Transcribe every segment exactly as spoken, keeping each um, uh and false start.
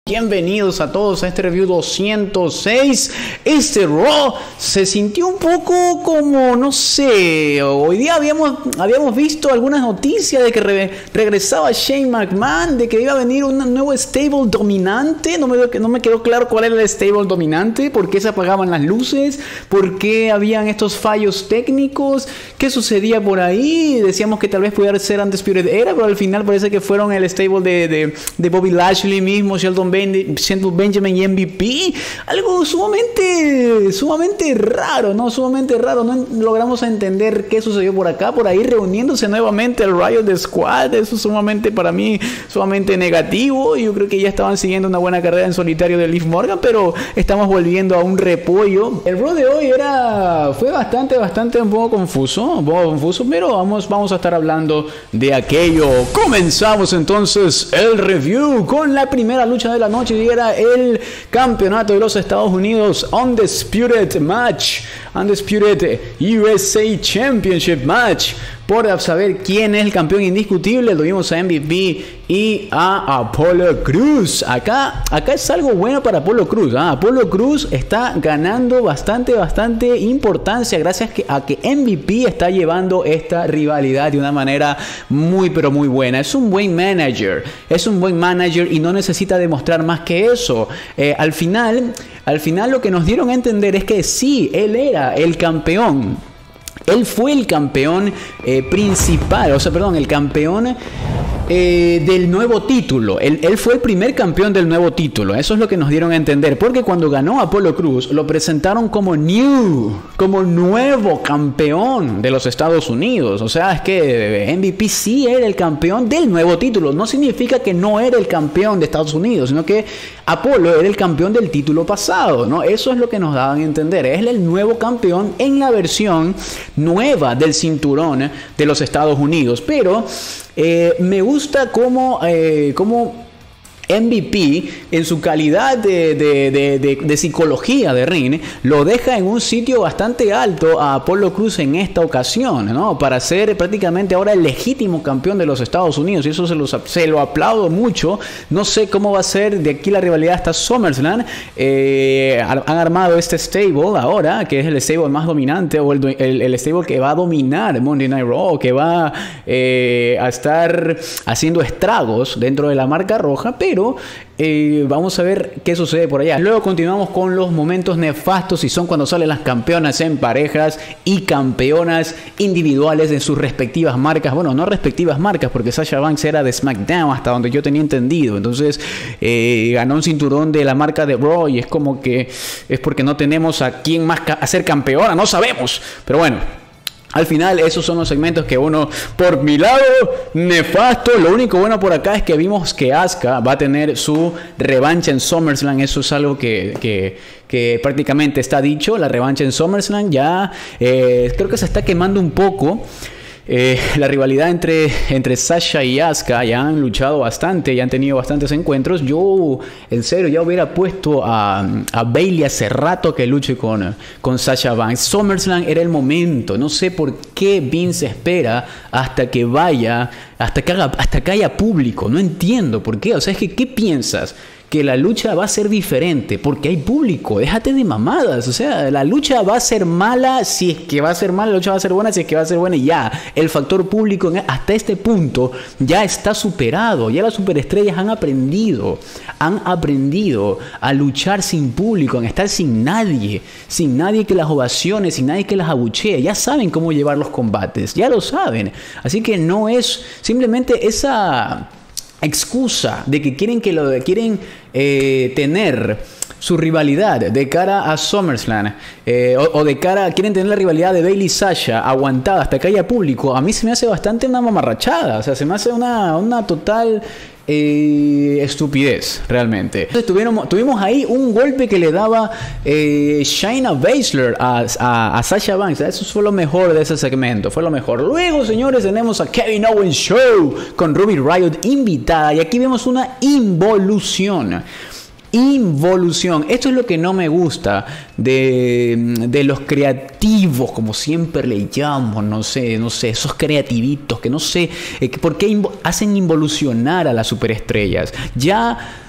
Bienvenidos a todos a este review doscientos seis. Este Raw se sintió un poco como, no sé, hoy día habíamos, habíamos visto algunas noticias de que re, regresaba Shane McMahon, de que iba a venir un nuevo stable dominante. No me, no me quedó claro cuál era el stable dominante, por qué se apagaban las luces, por qué habían estos fallos técnicos, qué sucedía por ahí. Decíamos que tal vez pudiera ser Undisputed Era, pero al final parece que fueron el stable de, de, de Bobby Lashley mismo, Shelton Benjamin y M V P. Algo sumamente sumamente raro, ¿no? Sumamente raro. No logramos entender qué sucedió por acá, por ahí reuniéndose nuevamente el Riot Squad. Eso es sumamente, para mí, sumamente negativo. Yo creo que ya estaban siguiendo una buena carrera en solitario de Liv Morgan, pero estamos volviendo a un repollo. El Raw de hoy era fue bastante, bastante un poco confuso, un poco confuso, pero vamos, vamos a estar hablando de aquello. Comenzamos entonces el review con la primera lucha de la noche, y era el campeonato de los Estados Unidos Undisputed Match, Undisputed U S A Championship Match, por saber quién es el campeón indiscutible. Lo vimos a M V P y a Apollo Crews. Acá, acá es algo bueno para Apollo Crews, ¿eh? Apollo Crews está ganando bastante, bastante importancia gracias a que M V P está llevando esta rivalidad de una manera muy, pero muy buena. Es un buen manager, es un buen manager y no necesita demostrar más que eso. Eh, al final, al final lo que nos dieron a entender es que sí, él era el campeón. Él fue el campeón eh, principal, o sea, perdón, el campeón eh, del nuevo título. Él, él fue el primer campeón del nuevo título. Eso es lo que nos dieron a entender. Porque cuando ganó Apollo Crews, lo presentaron como new, como nuevo campeón de los Estados Unidos. O sea, es que M V P sí era el campeón del nuevo título. No significa que no era el campeón de Estados Unidos, sino que Apollo era el campeón del título pasado, ¿no? Eso es lo que nos daban a entender. Es el nuevo campeón en la versión nueva del cinturón de los Estados Unidos. Pero eh, me gusta cómo, eh, cómo M V P, en su calidad de, de, de, de, de psicología de ring, lo deja en un sitio bastante alto a Apollo Crews en esta ocasión, ¿no? Para ser prácticamente ahora el legítimo campeón de los Estados Unidos. Y eso se lo, se lo aplaudo mucho. No sé cómo va a ser de aquí la rivalidad hasta SummerSlam. Eh, han armado este stable ahora, que es el stable más dominante, o el, el, el stable que va a dominar Monday Night Raw, que va eh, a estar haciendo estragos dentro de la marca roja, pero Pero eh, vamos a ver qué sucede por allá. Luego continuamos con los momentos nefastos, y son cuando salen las campeonas en parejas y campeonas individuales de sus respectivas marcas. Bueno, no respectivas marcas, porque Sasha Banks era de SmackDown hasta donde yo tenía entendido. Entonces eh, ganó un cinturón de la marca de Raw, y es como que es porque no tenemos a quién más a ser campeona, no sabemos. Pero bueno, al final esos son los segmentos que uno, por mi lado, nefasto. Lo único bueno por acá es que vimos que Asuka va a tener su revancha en SummerSlam. Eso es algo que, que, que prácticamente está dicho. La revancha en SummerSlam ya eh, creo que se está quemando un poco. Eh, la rivalidad entre, entre Sasha y Asuka ya han luchado bastante, ya han tenido bastantes encuentros. Yo, en serio, ya hubiera puesto a, a Bayley hace rato que luche con, con Sasha Banks. SummerSlam era el momento. No sé por qué Vince espera hasta que vaya, hasta que, haga, hasta que haya público. No entiendo por qué. O sea, es que, ¿qué piensas? Que la lucha va a ser diferente porque hay público. Déjate de mamadas. O sea, la lucha va a ser mala si es que va a ser mala, la lucha va a ser buena si es que va a ser buena, y ya. El factor público hasta este punto ya está superado. Ya las superestrellas han aprendido, han aprendido a luchar sin público, a estar sin nadie, sin nadie que las ovacione, sin nadie que las abuchee. Ya saben cómo llevar los combates, ya lo saben. Así que no es simplemente esa excusa de que quieren que lo quieren eh, tener su rivalidad de cara a SummerSlam, eh, o, o de cara, quieren tener la rivalidad de Bayley y Sasha aguantada hasta que haya público. A mí se me hace bastante una mamarrachada. O sea, se me hace una, una total Eh, estupidez, realmente. Entonces tuvimos, tuvimos ahí un golpe que le daba eh, Shayna Baszler a, a, a Sasha Banks. Eso fue lo mejor de ese segmento, fue lo mejor. Luego, señores, tenemos a Kevin Owens Show con Ruby Riott invitada, y aquí vemos una involución. Involución. Esto es lo que no me gusta de, de los creativos, como siempre le llamo, no sé, no sé, esos creativitos que no sé, eh, por qué invo hacen involucionar a las superestrellas. Ya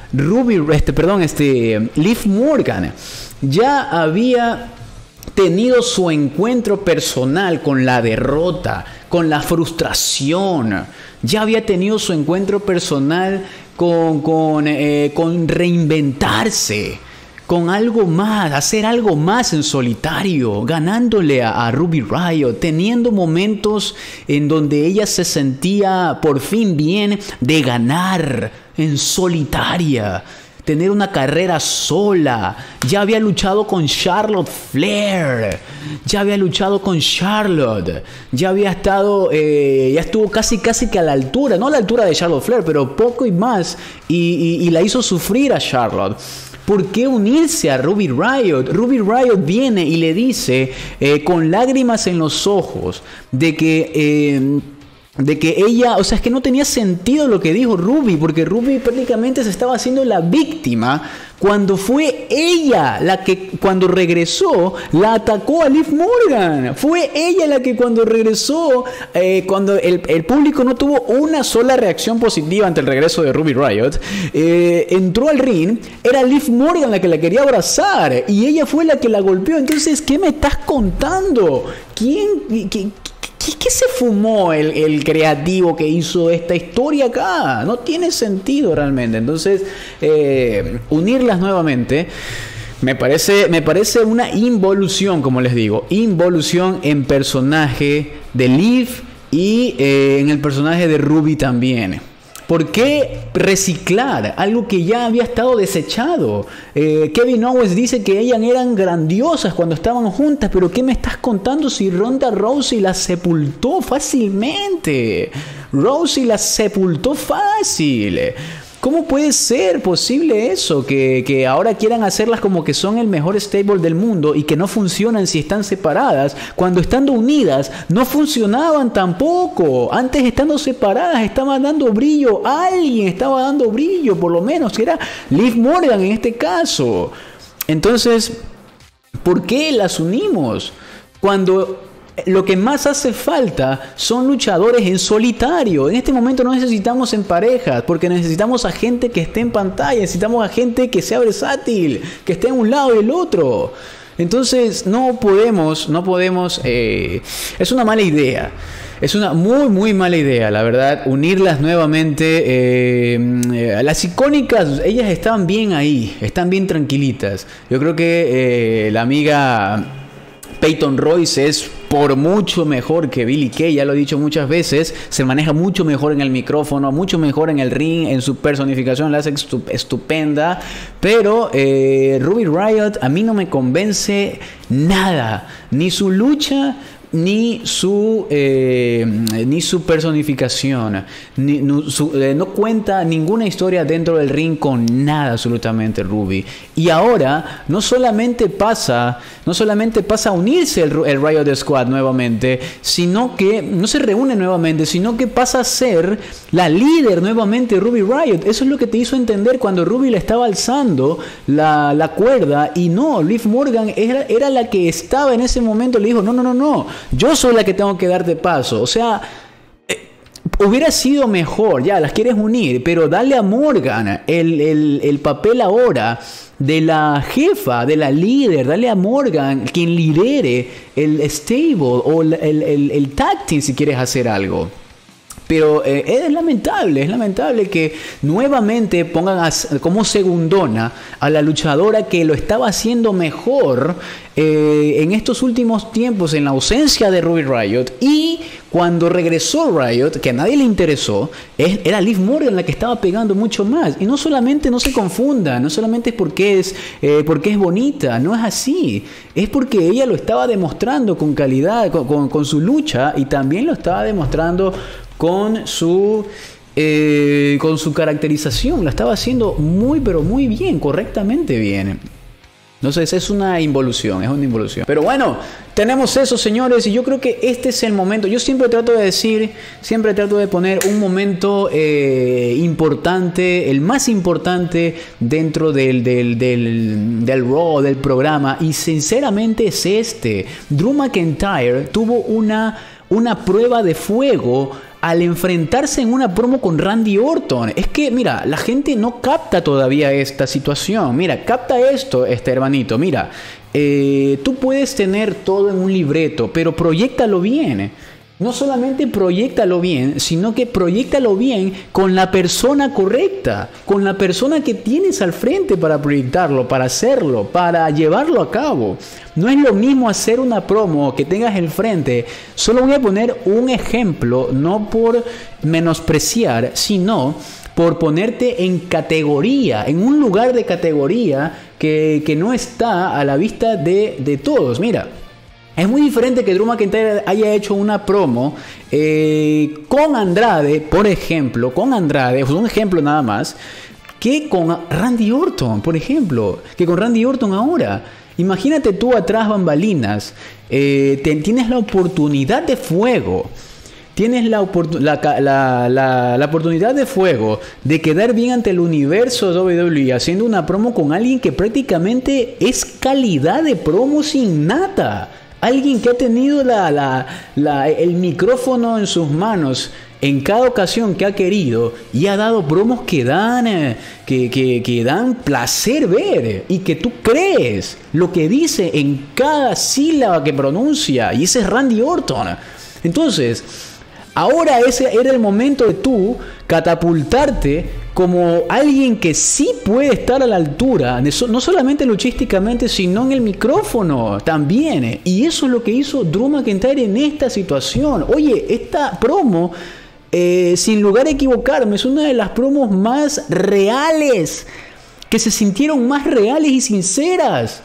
Ruby, este, perdón, este, Liv Morgan ya había tenido su encuentro personal con la derrota, con la frustración. Ya había tenido su encuentro personal con, con, eh, con reinventarse, con algo más, hacer algo más en solitario, ganándole a, a Ruby Riott, teniendo momentos en donde ella se sentía por fin bien de ganar en solitaria, tener una carrera sola. Ya había luchado con Charlotte Flair, ya había luchado con Charlotte, ya había estado, eh, ya estuvo casi casi que a la altura, no a la altura de Charlotte Flair, pero poco y más, y, y, y la hizo sufrir a Charlotte. ¿Por qué unirse a Ruby Riott? Ruby Riott viene y le dice eh, con lágrimas en los ojos de que... Eh, de que ella, o sea, es que no tenía sentido lo que dijo Ruby, porque Ruby prácticamente se estaba haciendo la víctima cuando fue ella la que cuando regresó la atacó a Liv Morgan. Fue ella la que cuando regresó, eh, cuando el, el público no tuvo una sola reacción positiva ante el regreso de Ruby Riott, eh, entró al ring, era Liv Morgan la que la quería abrazar y ella fue la que la golpeó. Entonces, ¿qué me estás contando? ¿Quién? ¿Qué, ¿Qué, qué se fumó el, el creativo que hizo esta historia acá? No tiene sentido realmente. Entonces, eh, unirlas nuevamente me parece, me parece una involución, como les digo. Involución en personaje de Liv y eh, en el personaje de Ruby también. ¿Por qué reciclar algo que ya había estado desechado? Eh, Kevin Owens dice que ellas eran grandiosas cuando estaban juntas, pero ¿qué me estás contando si Ronda Rousey la sepultó fácilmente? Rousey la sepultó fácil. ¿Cómo puede ser posible eso? Que, que ahora quieran hacerlas como que son el mejor stable del mundo y que no funcionan si están separadas. Cuando estando unidas no funcionaban tampoco. Antes estando separadas estaban dando brillo. Alguien estaba dando brillo, por lo menos, que era Liv Morgan en este caso. Entonces, ¿por qué las unimos? Cuando lo que más hace falta son luchadores en solitario. En este momento no necesitamos en parejas, porque necesitamos a gente que esté en pantalla, necesitamos a gente que sea versátil, que esté en un lado y el otro. Entonces no podemos, no podemos, eh, es una mala idea. Es una muy, muy mala idea, la verdad, unirlas nuevamente. Eh, eh, las icónicas, ellas están bien ahí, están bien tranquilitas. Yo creo que eh, la amiga Peyton Royce es por mucho mejor que Billie Kay, ya lo he dicho muchas veces, se maneja mucho mejor en el micrófono, mucho mejor en el ring, en su personificación, la hace estupenda, pero eh, Ruby Riott a mí no me convence nada, ni su lucha, ni su eh, ni su personificación, ni, no, su, eh, no cuenta ninguna historia dentro del ring con nada absolutamente Ruby. Y ahora no solamente pasa no solamente pasa a unirse el, el Riott Squad nuevamente, sino que no se reúne nuevamente, sino que pasa a ser la líder nuevamente Ruby Riott. Eso es lo que te hizo entender cuando Ruby le estaba alzando la, la cuerda y no, Liv Morgan era, era la que estaba en ese momento, le dijo no, no, no, no, yo soy la que tengo que darte paso. O sea, eh, hubiera sido mejor, ya, las quieres unir, pero dale a Morgan el, el, el papel ahora de la jefa, de la líder. Dale a Morgan quien lidere el stable o el, el, el, el tag team si quieres hacer algo. Pero eh, es lamentable, es lamentable que nuevamente pongan a, como segundona a la luchadora que lo estaba haciendo mejor eh, en estos últimos tiempos en la ausencia de Ruby Riott, y cuando regresó Riott, que a nadie le interesó, es, era Liv Morgan la que estaba pegando mucho más. Y no solamente, no se confunda, no solamente es porque es, eh, porque es bonita, no es así, es porque ella lo estaba demostrando con calidad, con, con, con su lucha, y también lo estaba demostrando con su eh, con su caracterización. La estaba haciendo muy pero muy bien, correctamente bien. Entonces es una involución, es una involución. Pero bueno, tenemos eso, señores, y yo creo que este es el momento. Yo siempre trato de decir, siempre trato de poner un momento eh, importante, el más importante dentro del, del, del, del Raw, del programa, y sinceramente es este. Drew McIntyre tuvo una, una prueba de fuego al enfrentarse en una promo con Randy Orton. Es que, mira, la gente no capta todavía esta situación. Mira, capta esto, este hermanito. Mira, eh, tú puedes tener todo en un libreto, pero proyéctalo bien. No solamente proyéctalo bien, sino que proyéctalo bien con la persona correcta, con la persona que tienes al frente para proyectarlo, para hacerlo, para llevarlo a cabo. No es lo mismo hacer una promo que tengas el frente. Solo voy a poner un ejemplo, no por menospreciar, sino por ponerte en categoría, en un lugar de categoría que, que no está a la vista de, de todos. Mira. Es muy diferente que Drew McIntyre haya hecho una promo eh, con Andrade, por ejemplo, con Andrade, es un ejemplo nada más, que con Randy Orton, por ejemplo, que con Randy Orton ahora. Imagínate tú atrás bambalinas, eh, te, tienes la oportunidad de fuego, tienes la, la, la, la, la oportunidad de fuego de quedar bien ante el universo W W E haciendo una promo con alguien que prácticamente es calidad de promo sin nata. Alguien que ha tenido la, la, la, el micrófono en sus manos en cada ocasión que ha querido y ha dado promos que dan, eh, que, que, que dan placer ver y que tú crees lo que dice en cada sílaba que pronuncia, y ese es Randy Orton. Entonces, ahora ese era el momento de tú catapultarte como alguien que sí puede estar a la altura, no solamente luchísticamente, sino en el micrófono también. Y eso es lo que hizo Drew McIntyre en esta situación. Oye, esta promo, eh, sin lugar a equivocarme, es una de las promos más reales, que se sintieron más reales y sinceras.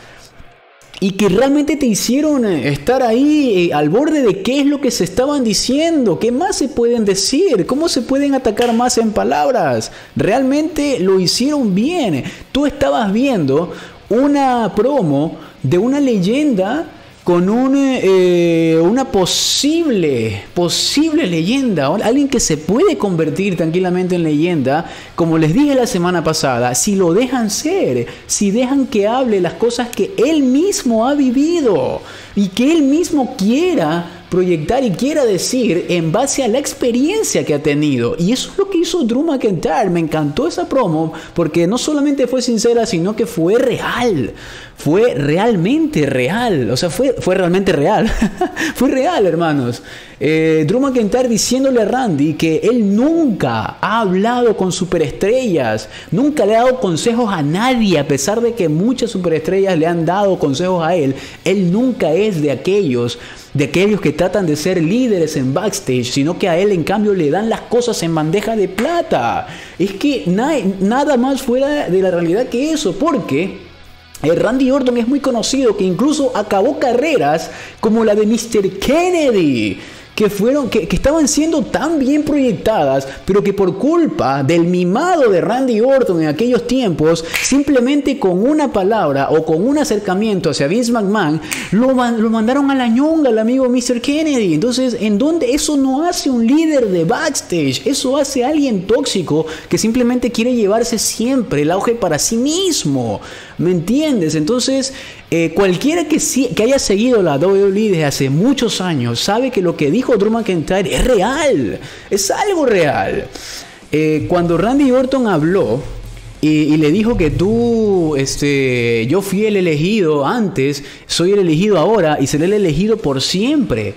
Y que realmente te hicieron estar ahí eh, al borde de qué es lo que se estaban diciendo, qué más se pueden decir, cómo se pueden atacar más en palabras. Realmente lo hicieron bien. Tú estabas viendo una promo de una leyenda con un, eh, una posible, posible leyenda, alguien que se puede convertir tranquilamente en leyenda, como les dije la semana pasada, si lo dejan ser, si dejan que hable las cosas que él mismo ha vivido y que él mismo quiera proyectar y quiera decir en base a la experiencia que ha tenido. Y eso es lo que hizo Drew McIntyre. Me encantó esa promo porque no solamente fue sincera, sino que fue real. Fue realmente real. O sea, fue, fue realmente real. Fue real, hermanos. Eh, Drew McIntyre diciéndole a Randy que él nunca ha hablado con superestrellas, nunca le ha dado consejos a nadie, a pesar de que muchas superestrellas le han dado consejos a él. Él nunca es de aquellos de aquellos que tratan de ser líderes en backstage, sino que a él en cambio le dan las cosas en bandeja de plata. Es que na nada más fuera de la realidad que eso, porque eh, Randy Orton es muy conocido, que incluso acabó carreras como la de mister Kennedy, que fueron, que, que estaban siendo tan bien proyectadas, pero que por culpa del mimado de Randy Orton en aquellos tiempos, simplemente con una palabra o con un acercamiento hacia Vince McMahon, lo, lo mandaron a la ñonga al amigo mister Kennedy. Entonces, ¿en dónde? Eso no hace un líder de backstage, eso hace alguien tóxico que simplemente quiere llevarse siempre el auge para sí mismo. ¿Me entiendes? Entonces, eh, cualquiera que, sí, que haya seguido la W W E desde hace muchos años sabe que lo que dijo Drew McIntyre es real, es algo real. Eh, cuando Randy Orton habló y, y le dijo que tú, este, yo fui el elegido antes, soy el elegido ahora y seré el elegido por siempre.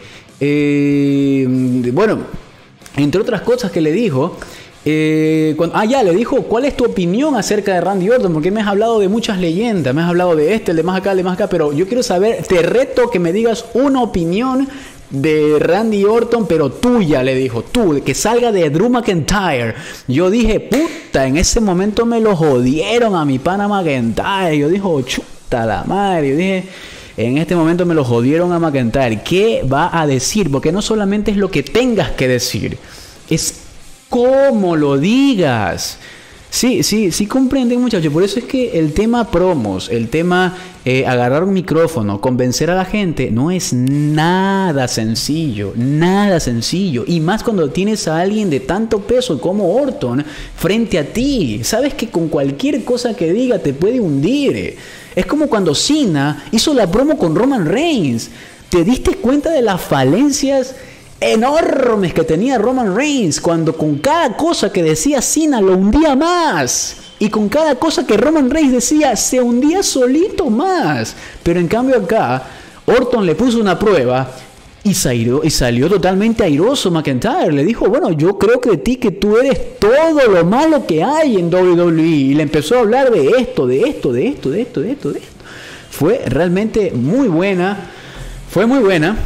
Eh, bueno, entre otras cosas que le dijo. Eh, cuando, ah, ya, le dijo, ¿cuál es tu opinión acerca de Randy Orton? Porque me has hablado de muchas leyendas, me has hablado de este, el de más acá, el de más acá, pero yo quiero saber, te reto que me digas una opinión de Randy Orton, pero tuya, le dijo, tú, que salga de Drew McIntyre. Yo dije, puta, en ese momento me lo jodieron a mi pana McIntyre. Yo dije, chuta la madre, yo dije... En este momento me lo jodieron a McIntyre. ¿Qué va a decir? Porque no solamente es lo que tengas que decir, es cómo lo digas. Sí, sí, sí comprenden, muchachos. Por eso es que el tema promos, el tema eh, agarrar un micrófono, convencer a la gente, no es nada sencillo, nada sencillo. Y más cuando tienes a alguien de tanto peso como Orton frente a ti. Sabes que con cualquier cosa que diga te puede hundir. Es como cuando Cena hizo la promo con Roman Reigns. ¿Te diste cuenta de las falencias enormes que tenía Roman Reigns, cuando con cada cosa que decía Cena lo hundía más. Y con cada cosa que Roman Reigns decía se hundía solito más. Pero en cambio acá, Orton le puso una prueba y salió, y salió totalmente airoso McIntyre. Le dijo, bueno, yo creo que de ti que tú eres todo lo malo que hay en W W E. Y le empezó a hablar de esto, de esto, de esto, de esto, de esto, de esto. Fue realmente muy buena. Fue muy buena.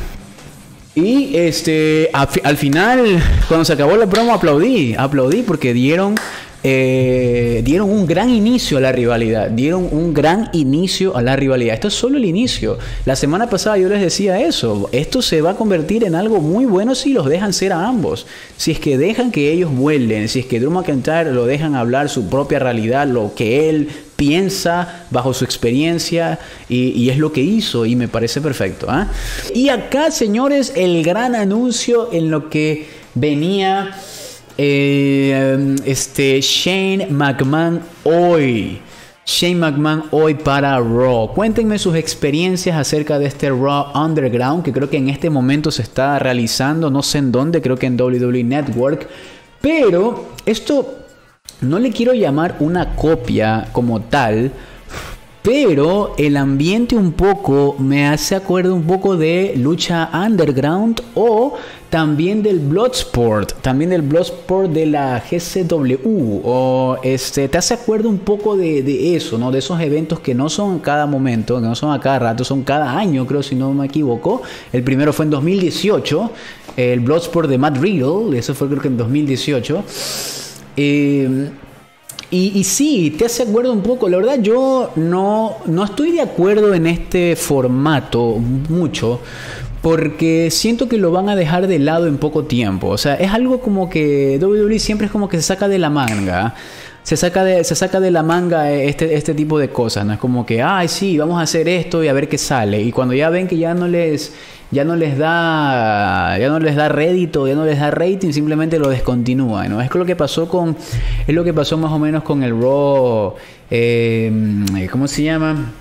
Y este a, al final, cuando se acabó la promo, aplaudí. Aplaudí porque dieron... Eh, dieron un gran inicio a la rivalidad. Dieron un gran inicio a la rivalidad. Esto es solo el inicio. La semana pasada yo les decía eso. Esto se va a convertir en algo muy bueno si los dejan ser a ambos. Si es que dejan que ellos vuelen. Si es que Drew McIntyre lo dejan hablar su propia realidad, lo que él piensa bajo su experiencia, y, y es lo que hizo, y me parece perfecto, ¿eh? Y acá, señores, el gran anuncio en lo que venía Eh, este Shane McMahon hoy. Shane McMahon hoy para Raw. Cuéntenme sus experiencias acerca de este Raw Underground, que creo que en este momento se está realizando, no sé en dónde, creo que en W W E Network. Pero esto no le quiero llamar una copia como tal, pero el ambiente un poco me hace acuerdo un poco de Lucha Underground, o también del Bloodsport, también del Bloodsport de la G C W, o este, te hace acuerdo un poco de, de eso, ¿no? De esos eventos que no son cada momento, que no son a cada rato, son cada año, creo, si no me equivoco. El primero fue en dos mil dieciocho, el Bloodsport de Matt Riddle, eso fue creo que en dos mil dieciocho. Eh, Y, y sí, te hace acuerdo un poco. La verdad, yo no, no estoy de acuerdo en este formato mucho, porque siento que lo van a dejar de lado en poco tiempo. O sea, es algo como que W W E siempre es como que se saca de la manga. Se saca de, se saca de la manga este, este tipo de cosas, ¿no? Es como que, ay, sí, vamos a hacer esto y a ver qué sale. Y cuando ya ven que ya no les... ya no les da ya no les da rédito, ya no les da rating, simplemente lo descontinúa, ¿no? Es lo que pasó con es lo que pasó más o menos con el Raw, eh, ¿cómo se llama?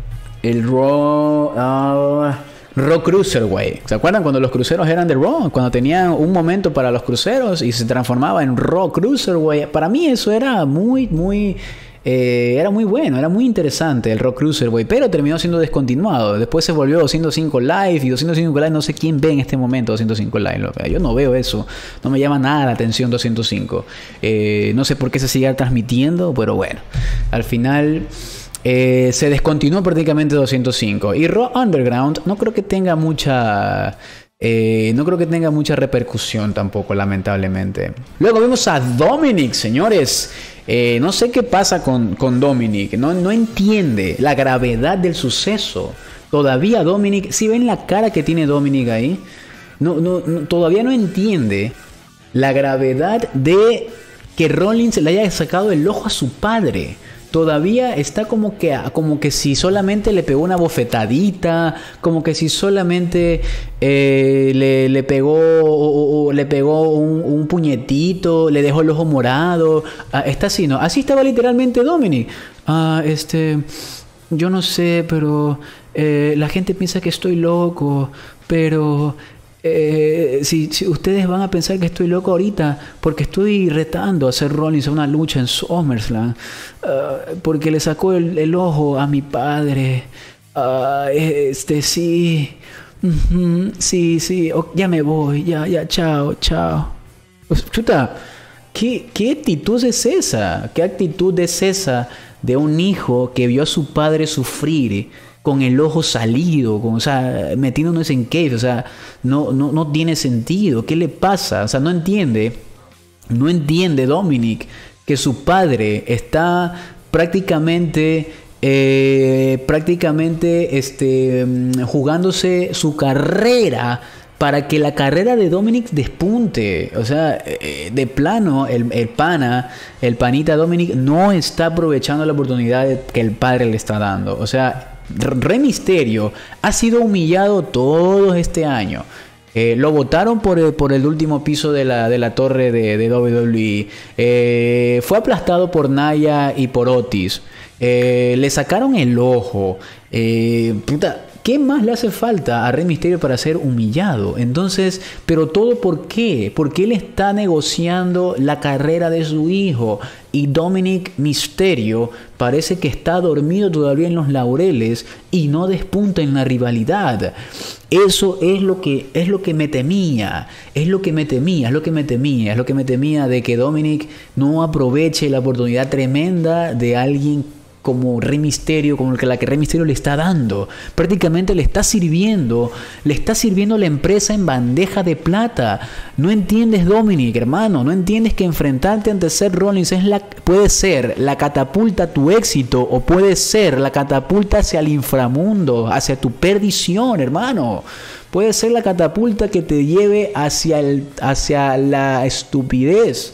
El Raw uh, Raw Cruiserweight. ¿Se acuerdan cuando los cruceros eran de Raw? Cuando tenían un momento para los cruceros y se transformaba en Raw Cruiserweight. Para mí eso era muy muy Eh, era muy bueno, era muy interesante el Raw Cruiserweight, pero terminó siendo descontinuado. Después se volvió doscientos cinco Live, y doscientos cinco Live no sé quién ve en este momento doscientos cinco Live. Yo no veo eso, no me llama nada la atención doscientos cinco. Eh, no sé por qué se sigue transmitiendo, pero bueno, al final eh, se descontinuó prácticamente doscientos cinco. Y Raw Underground no creo que tenga mucha... Eh, no creo que tenga mucha repercusión tampoco, lamentablemente. Luego vemos a Dominic, señores. Eh, no sé qué pasa con, con Dominic. No, no entiende la gravedad del suceso. Todavía Dominic, si ven la cara que tiene Dominic ahí, no, no, no, todavía no entiende la gravedad de que Rollins le haya sacado el ojo a su padre. Todavía está como que, como que si solamente le pegó una bofetadita, como que si solamente eh, le, le pegó o, o le pegó un, un puñetito, le dejó el ojo morado. Ah, está así, ¿no? Así estaba literalmente Dominic. Ah, este, yo no sé, pero eh, la gente piensa que estoy loco, pero... Eh, si, si ustedes van a pensar que estoy loco ahorita porque estoy retando a hacer Rollins a una lucha en SummerSlam, uh, porque le sacó el, el ojo a mi padre, uh, este sí, uh-huh, sí, sí, oh, ya me voy, ya, ya, chao, chao. Pues, chuta, ¿qué, ¿qué actitud es esa? ¿Qué actitud es esa de un hijo que vio a su padre sufrir con el ojo salido, con, o sea, metiéndonos en cave? O sea, no, no, no tiene sentido. ¿Qué le pasa? O sea, no entiende, no entiende Dominic que su padre está prácticamente, eh, prácticamente, este, jugándose su carrera para que la carrera de Dominic despunte. O sea, eh, de plano, el, el pana, el panita Dominic no está aprovechando la oportunidad que el padre le está dando. O sea, Rey Mysterio ha sido humillado todo este año. Eh, lo votaron por el, por el último piso de la, de la torre de, de W W E. Eh, fue aplastado por Nia y por Otis. Eh, le sacaron el ojo. Eh, puta, ¿qué más le hace falta a Rey Mysterio para ser humillado? Entonces, pero todo ¿por qué? Porque él está negociando la carrera de su hijo y Dominic Mysterio parece que está dormido todavía en los laureles y no despunta en la rivalidad. Eso es lo que es lo que me temía, es lo que me temía, es lo que me temía, es lo que me temía de que Dominic no aproveche la oportunidad tremenda de alguien como Rey Mysterio, como la que Rey Mysterio le está dando. Prácticamente le está sirviendo, le está sirviendo la empresa en bandeja de plata. No entiendes, Dominic, hermano, no entiendes que enfrentarte ante Seth Rollins es la, puede ser la catapulta a tu éxito o puede ser la catapulta hacia el inframundo, hacia tu perdición, hermano. Puede ser la catapulta que te lleve hacia, el, hacia la estupidez,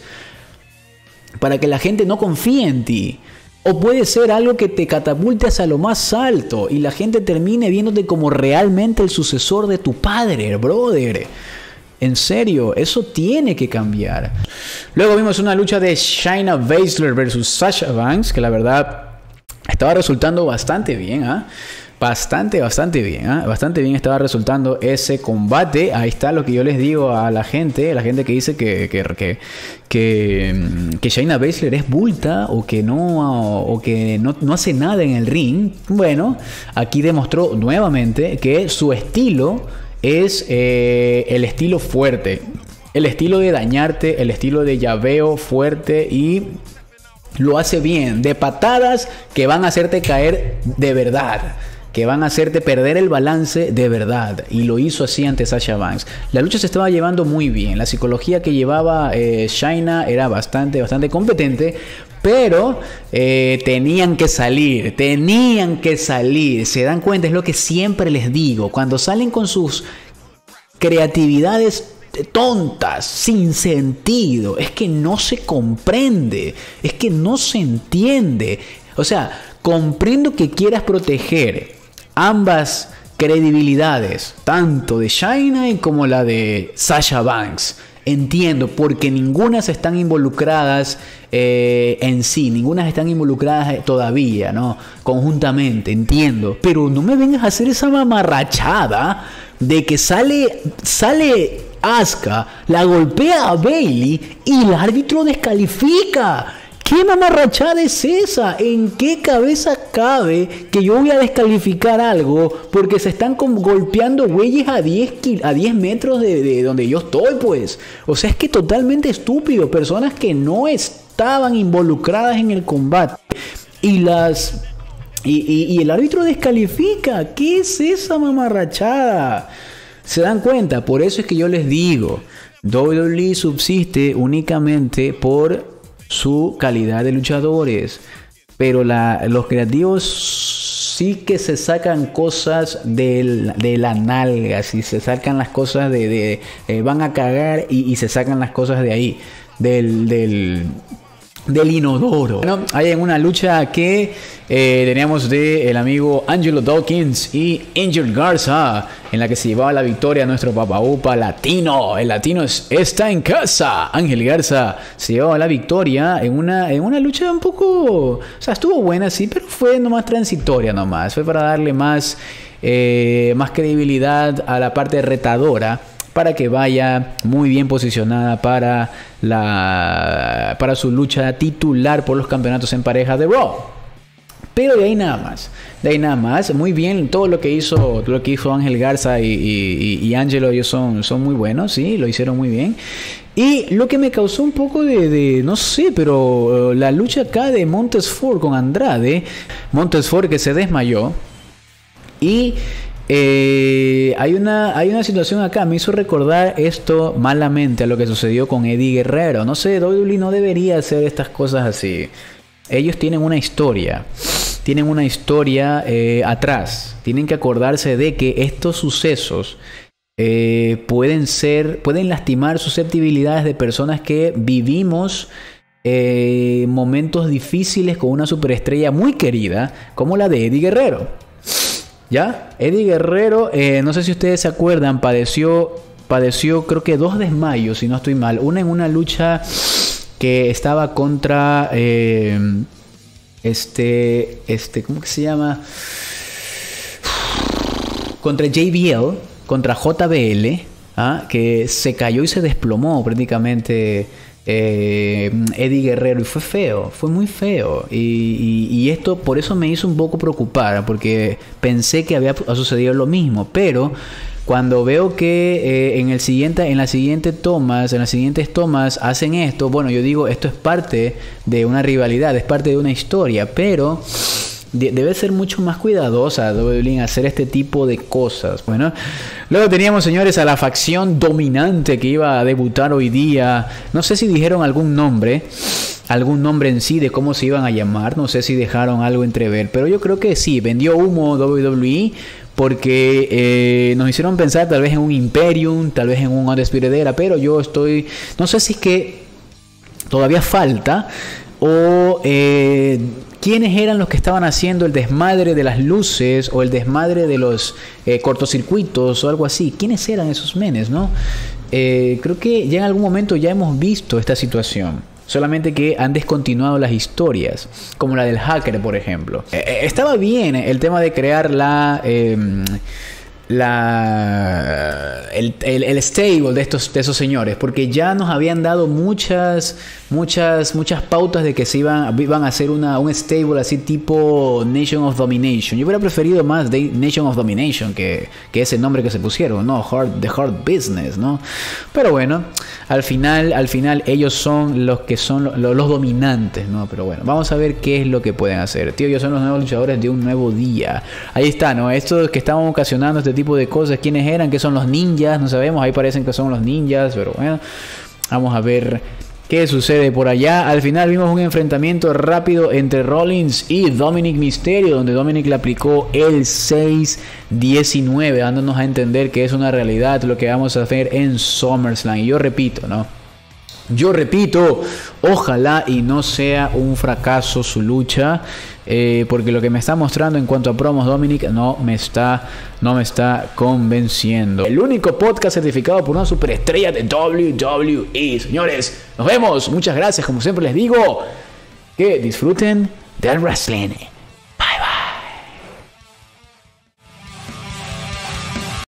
para que la gente no confíe en ti. O puede ser algo que te catapulte hacia lo más alto y la gente termine viéndote como realmente el sucesor de tu padre, brother. En serio, eso tiene que cambiar. Luego vimos una lucha de Shayna Baszler versus Sasha Banks, que la verdad estaba resultando bastante bien, ¿ah? ¿eh? Bastante, bastante bien, ¿eh? Bastante bien estaba resultando ese combate. Ahí está lo que yo les digo a la gente, la gente que dice que, que, que, que, que Shayna Baszler es bulta o que, no, o que no, no hace nada en el ring. Bueno, aquí demostró nuevamente que su estilo es eh, el estilo fuerte, el estilo de dañarte, el estilo de llaveo fuerte y lo hace bien, de patadas que van a hacerte caer de verdad, que van a hacerte perder el balance de verdad, y lo hizo así ante Sasha Banks. La lucha se estaba llevando muy bien, la psicología que llevaba eh, Shayna era bastante, bastante competente, pero eh, tenían que salir, tenían que salir, se dan cuenta, es lo que siempre les digo, cuando salen con sus creatividades tontas, sin sentido, es que no se comprende, es que no se entiende. O sea, comprendo que quieras proteger ambas credibilidades, tanto de Shayna como la de Sasha Banks. Entiendo, porque ninguna se están involucradas eh, en sí, ninguna están involucradas todavía, ¿no? Conjuntamente, entiendo. Pero no me vengas a hacer esa mamarrachada de que sale, sale Asuka, la golpea a Bayley y el árbitro descalifica. ¿Qué mamarrachada es esa? ¿En qué cabeza cabe que yo voy a descalificar algo porque se están golpeando güeyes a diez, a diez metros de, de donde yo estoy, pues? O sea, es que totalmente estúpido. Personas que no estaban involucradas en el combate y las y, y, y el árbitro descalifica. ¿Qué es esa mamarrachada? ¿Se dan cuenta? Por eso es que yo les digo, doble u doble u E subsiste únicamente por su calidad de luchadores, pero la, los creativos sí que se sacan cosas de, de la nalga, si se sacan las cosas de, de eh, van a cagar y, y se sacan las cosas de ahí, del, del, del inodoro. Bueno, hay en una lucha que eh, teníamos de el amigo Angelo Dawkins y Angel Garza, en la que se llevaba la victoria a nuestro papaupa latino. El latino es, está en casa. Ángel Garza se llevaba la victoria en una, en una lucha un poco... O sea, estuvo buena, sí, pero fue nomás transitoria nomás. Fue para darle más, eh, más credibilidad a la parte retadora, para que vaya muy bien posicionada para, la, para su lucha titular por los campeonatos en pareja de Raw. Pero de ahí nada más, de ahí nada más, muy bien todo lo que hizo, todo lo que hizo Ángel Garza y, y, y Angelo, ellos son, son muy buenos, sí, lo hicieron muy bien. Y lo que me causó un poco de, de no sé, pero uh, la lucha acá de Montez Ford con Andrade, Montez Ford que se desmayó y... Eh, hay una hay una situación acá, me hizo recordar esto malamente a lo que sucedió con Eddie Guerrero. No sé, doble u doble u E no debería hacer estas cosas así. Ellos tienen una historia, tienen una historia eh, atrás. Tienen que acordarse de que estos sucesos eh, pueden ser, pueden lastimar susceptibilidades de personas que vivimos eh, momentos difíciles con una superestrella muy querida como la de Eddie Guerrero. ¿Ya? Eddie Guerrero, eh, no sé si ustedes se acuerdan, padeció, padeció creo que dos desmayos, si no estoy mal. Una en una lucha que estaba contra eh, este, este, ¿cómo que se llama? contra J B L, contra J B L, ¿ah? Que se cayó y se desplomó prácticamente eh, Eddie Guerrero, y fue feo, fue muy feo, y, y, y esto por eso me hizo un poco preocupar, porque pensé que había sucedido lo mismo, pero cuando veo que eh, en el siguiente, en las siguientes tomas, en las siguientes tomas hacen esto, bueno, yo digo, esto es parte de una rivalidad, es parte de una historia, pero de, debe ser mucho más cuidadosa W W E en hacer este tipo de cosas. Bueno, luego teníamos, señores, a la facción dominante que iba a debutar hoy día. No sé si dijeron algún nombre, algún nombre en sí de cómo se iban a llamar, no sé si dejaron algo entrever, pero yo creo que sí, vendió humo W W E. Porque eh, nos hicieron pensar tal vez en un Imperium, tal vez en un Undisputed Era, pero yo estoy, no sé si es que todavía falta, o eh, quiénes eran los que estaban haciendo el desmadre de las luces, o el desmadre de los eh, cortocircuitos, o algo así. ¿Quiénes eran esos menes, no? Eh, creo que ya en algún momento ya hemos visto esta situación. Solamente que han descontinuado las historias, como la del hacker, por ejemplo. Eh, estaba bien el tema de crear la... Eh, la el, el, el stable de estos de esos señores, porque ya nos habían dado muchas muchas muchas pautas de que se iban iban a hacer una un stable así tipo Nation of Domination. Yo hubiera preferido más de Nation of Domination que, que ese nombre que se pusieron, no, hard, The Hard Business, ¿no? Pero bueno, al final al final ellos son los que son los, los dominantes, ¿no? Pero bueno, vamos a ver qué es lo que pueden hacer. Tío, ellos son los nuevos luchadores de un nuevo día. Ahí está, ¿no? Estos que estaban ocasionando este tipo de cosas, quiénes eran, que son los ninjas, no sabemos, ahí parecen que son los ninjas, pero bueno, vamos a ver qué sucede por allá. Al final vimos un enfrentamiento rápido entre Rollins y Dominic Mysterio, donde Dominic le aplicó el seis diecinueve, dándonos a entender que es una realidad lo que vamos a hacer en SummerSlam. Y yo repito, ¿no? Yo repito, ojalá y no sea un fracaso su lucha, eh, porque lo que me está mostrando en cuanto a promos Dominic no me está, no me está convenciendo. El único podcast certificado por una superestrella de W W E. Señores, nos vemos. Muchas gracias. Como siempre les digo, que disfruten del wrestling.